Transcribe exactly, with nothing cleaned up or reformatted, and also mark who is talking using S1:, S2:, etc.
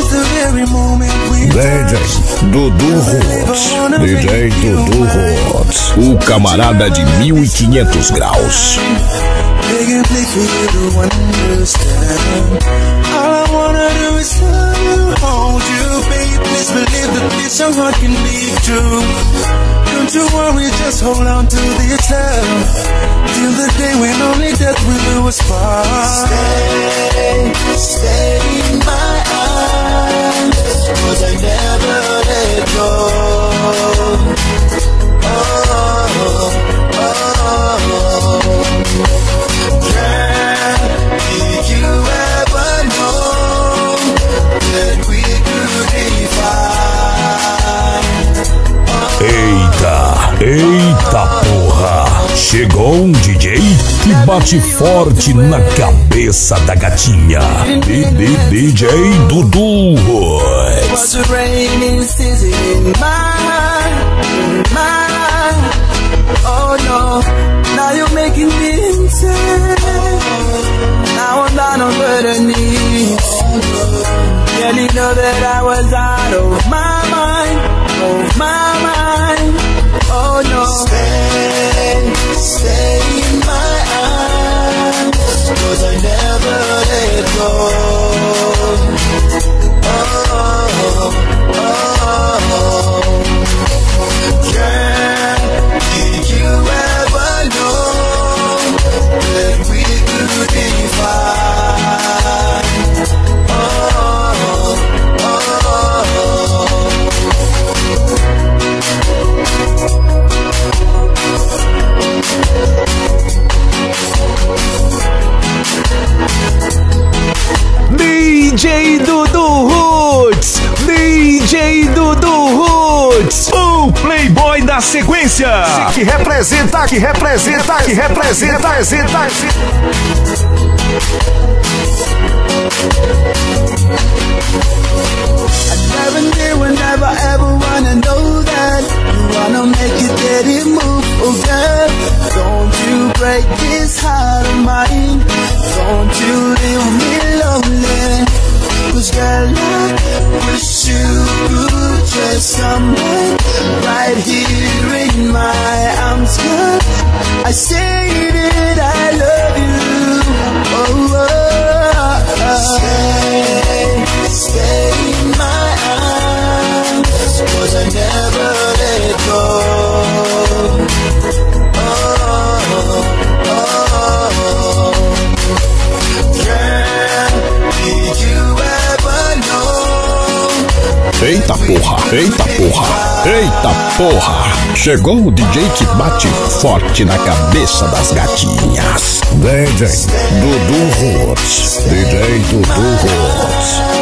S1: D J Dudu Roots, D J Dudu Roots, o camarada de mil e quinhentos graus.
S2: Don't you worry, just hold on to this love till the day when only death will do us part. Stay, stay in my arms, 'cause I never let go. Oh, oh, oh. Girl, did you ever know that we could be fine?
S1: Eita, eita porra! Chegou um D J que bate forte na cabeça da gatinha. D D D J Dudu Roots.
S2: Was the rain in my heart, in my heart? Oh no, now you're making me insane. Now I'm down on better knees. Yeah, you know that I was out of my mind, of my mind. Oh no, stay, stay in my arms, 'cause I never let go. Oh, oh, oh. Girl, did you ever know that we could be fine? Oh, oh, oh.
S1: D J Dudu Roots, D J Dudu Roots, o playboy da sequência,
S3: que representa, que representa, que representa, representa.
S2: I never knew and never ever wanna know that you wanna make it steady move, oh girl. Don't you break this heart of mine, don't you leave me lonely. 'Cause girl, I wish you could just come back right here in my arms, girl. I say that I love you. Oh, oh, oh. Stay, stay in my arms, 'cause I never let go. Oh, oh, oh. Girl, did you ever know?
S1: Eita porra, eita porra, eita porra! Chegou o D J que bate forte na cabeça das gatinhas. D J Dudu Roots, D J Dudu Roots.